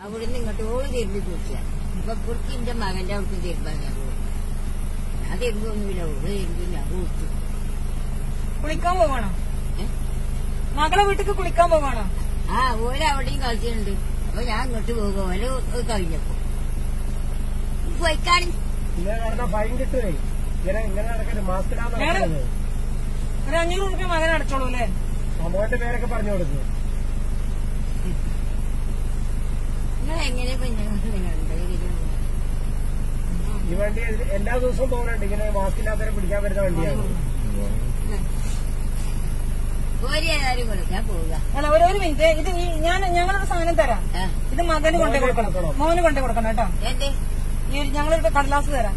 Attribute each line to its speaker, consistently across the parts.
Speaker 1: അവിടുന്ന് ഇങ്ങോട്ട് ഓള് തിരുമ്പി കുടിച്ച ഇപ്പൊ കുറിച്ച് എന്റെ മകന്റെ അവിടുന്ന് തിരുമ്പാൻ ഞാൻ പോകും. ഞാൻ തിരുമ്പൊന്നുമില്ല, ഓള് തിരുമ്പി ഞാൻ കുടിച്ചു.
Speaker 2: കുളിക്കാൻ പോവാണോ? മകളെ വീട്ടിക്ക് കുളിക്കാൻ പോവാണോ?
Speaker 1: ആ ഓല അവിടെയും കളിച്ചിട്ടുണ്ട്. അപ്പൊ ഞാൻ ഇങ്ങോട്ട് പോകും. ഓല കഴിഞ്ഞപ്പോ പോയിക്കാണി
Speaker 3: ഫൈൻ കിട്ടുവേ. ഇങ്ങനെ നടക്കരുത്. മാസത്തിലാണ്
Speaker 2: ഒരു 500 രൂപ മകൻ അടച്ചോളൂ അല്ലേ?
Speaker 3: മോന്റെ പേരൊക്കെ പറഞ്ഞു കൊടുക്കും.
Speaker 1: നിങ്ങൾ എങ്ങനെ
Speaker 3: ഈ വണ്ടി എല്ലാ ദിവസവും പോകുന്നുണ്ട്. ഇങ്ങനെ മാസ്കില്ലാത്തവരെ പിടിക്കാൻ വരുന്ന വണ്ടിയാണ്.
Speaker 1: ഞാൻ പോവുക.
Speaker 2: അല്ല ഒരു മിനിറ്റ്, ഇത് ഞങ്ങളൊരു സാധനം തരാം. ഇത് മകന് കൊണ്ടേ കൊടുക്കണം, മോന് കൊണ്ടേ കൊടുക്കണം കേട്ടോ. ഞങ്ങളൊരു കടലാസ് തരാം.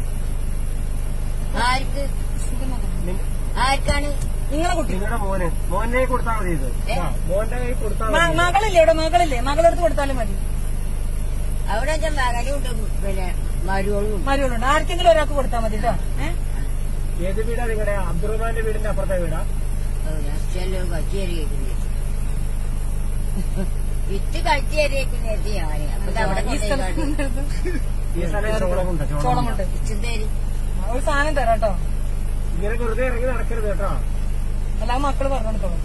Speaker 1: ആർക്കാണ്?
Speaker 2: നിങ്ങളെ കുട്ടി,
Speaker 3: നിങ്ങളുടെ മോനെ കൊടുത്താൽ മതി. ഇത് മോന്റെ കൈ കൊടുത്താൽ
Speaker 2: മകളില്ലേ? ഇവിടെ മകളില്ലേ? മകളെടുത്ത് കൊടുത്താലും മതി.
Speaker 1: അവിടെ മകനുണ്ട്, പിന്നെ
Speaker 2: മരുകളുണ്ട്. ആർക്കെങ്കിലും ഒരാൾക്ക് കൊടുത്താൽ മതി കേട്ടോ.
Speaker 3: ഏത് വീടാ നിങ്ങളുടെ? അബ്ദുറഹ്മാന്റെ വീടിന്റെ അപ്പുറത്തെ വീടാ?
Speaker 1: കച്ചേരിയേക്കുന്നത് വിറ്റ് കച്ചേരിയേക്കുന്നത് ഞാന്. അപ്പൊ അവിടെ
Speaker 2: ചോളമുണ്ട്. ഒരു സാധനം തരാം കേട്ടോ.
Speaker 3: ഇങ്ങനെ വെറുതെ ഇറങ്ങി നടക്കരുത് കേട്ടോ.
Speaker 2: അല്ലാതെ മക്കള് പറഞ്ഞു കൊടുത്തോളൂ.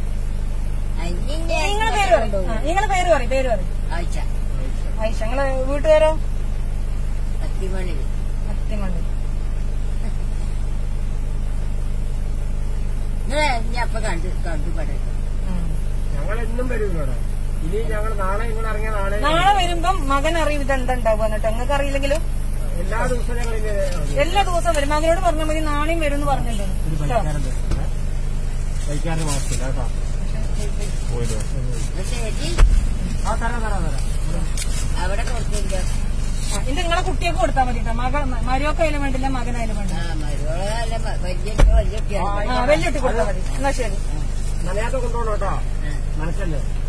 Speaker 2: നിങ്ങളെ പേര് പറയും.
Speaker 1: ആഴ്ച
Speaker 2: ആയിഷ. നിങ്ങളെ വീട്ടുകാരോ?
Speaker 1: അത്തിമണി. അപ്പൊ കണ്ടു പടരുത്.
Speaker 3: ഞങ്ങൾ എന്നും വരും ഇവിടെ. ഇനി ഞങ്ങൾ നാളെ നിങ്ങൾ ഇറങ്ങിയ
Speaker 2: നാളെ വരുമ്പം മകൻ അറിയും ഇതെന്തുണ്ടാവുക എന്നിട്ട്. നിങ്ങൾക്ക് അറിയില്ലെങ്കിലും
Speaker 3: എല്ലാ ദിവസവും ഞങ്ങൾ
Speaker 2: എല്ലാ ദിവസവും വരും. മകനോട് പറഞ്ഞാൽ മതി നാളെയും വരും എന്ന് പറഞ്ഞിട്ടുണ്ട്.
Speaker 3: വൈകാറ് മാസത്തില്ല കേട്ടോ.
Speaker 1: അവിടെ കൊടുത്തില്ല.
Speaker 2: ഇത് നിങ്ങളെ കുട്ടിയൊക്കെ കൊടുത്താൽ മതി കേട്ടോ. മരിയൊക്കെ വേണ്ടില്ല, മകനായാലും വേണ്ടില്ല.
Speaker 1: വലിയ
Speaker 2: വലിയ കുട്ടി കൊടുത്താൽ മതി. എന്നാ ശരി.
Speaker 3: നനയാത്ത കൊണ്ടുപോകണം കേട്ടോ. മനസ്സല്ലേ?